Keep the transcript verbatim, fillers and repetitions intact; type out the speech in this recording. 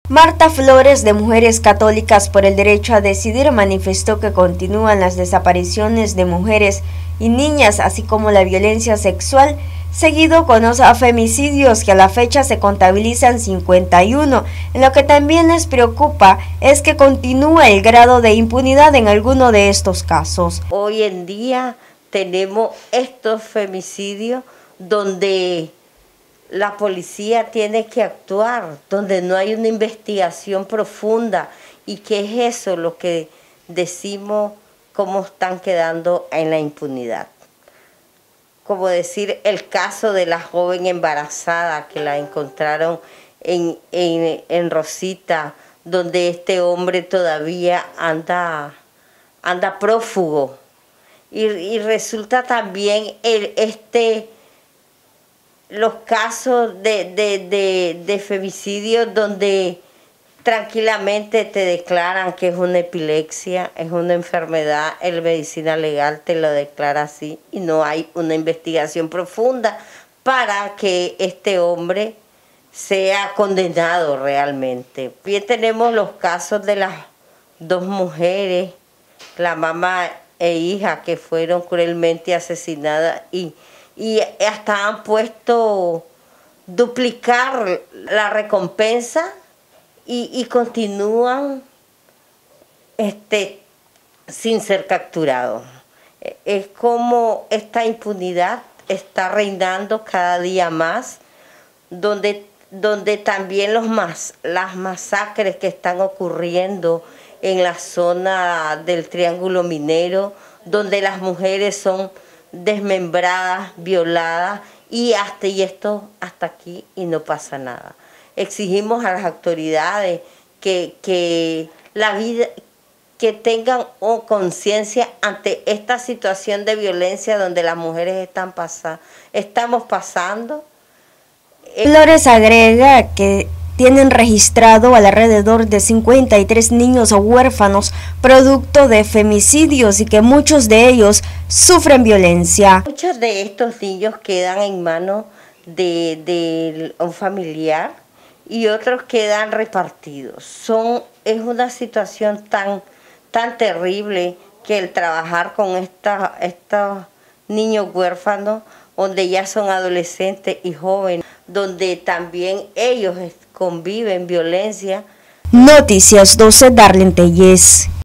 Marta Flores, de Mujeres Católicas por el Derecho a Decidir, manifestó que continúan las desapariciones de mujeres y niñas, así como la violencia sexual, seguido con los femicidios que a la fecha se contabilizan cincuenta y uno. En lo que también les preocupa es que continúa el grado de impunidad en alguno de estos casos. Hoy en día tenemos estos femicidios donde la policía tiene que actuar, donde no hay una investigación profunda. ¿Y qué es eso lo que decimos, cómo están quedando en la impunidad? Como decir el caso de la joven embarazada que la encontraron en, en, en Rosita, donde este hombre todavía anda, anda prófugo. Y, y resulta también el, este... los casos de, de, de, de femicidio donde tranquilamente te declaran que es una epilepsia, es una enfermedad, el medicina legal te lo declara así y no hay una investigación profunda para que este hombre sea condenado realmente. Bien, tenemos los casos de las dos mujeres, la mamá e hija, que fueron cruelmente asesinadas y y hasta han puesto duplicar la recompensa y, y continúan este, sin ser capturados. Es como esta impunidad está reinando cada día más, donde, donde también los mas, las masacres que están ocurriendo en la zona del Triángulo Minero, donde las mujeres son desmembradas, violadas y hasta y esto hasta aquí y no pasa nada. Exigimos a las autoridades que, que la vida que tengan oh, conciencia ante esta situación de violencia donde las mujeres están pasando, estamos pasando. Flores agrega que tienen registrado alrededor de cincuenta y tres niños huérfanos producto de femicidios y que muchos de ellos sufren violencia. Muchos de estos niños quedan en manos de, de un familiar y otros quedan repartidos. Son, es una situación tan, tan terrible que el trabajar con esta, estos niños huérfanos, donde ya son adolescentes y jóvenes, donde también ellos conviven violencia. Noticias doce, Darlene Tellez.